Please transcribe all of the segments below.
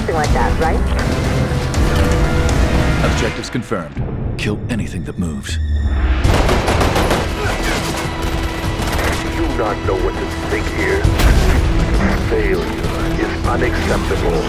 Something like that, right? Objectives confirmed. Kill anything that moves. You do not know what to think here. Failure is unacceptable.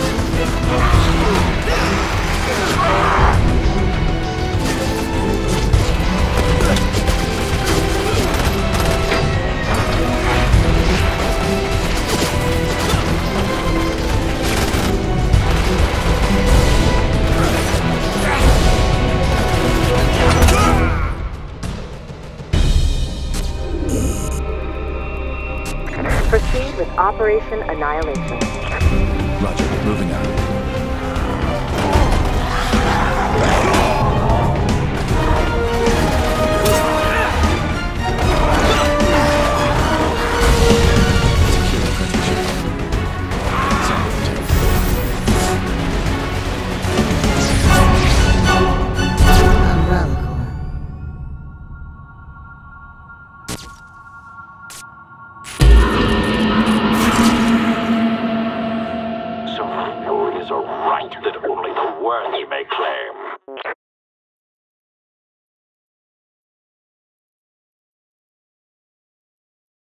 Proceed with Operation Annihilation. Roger, moving out.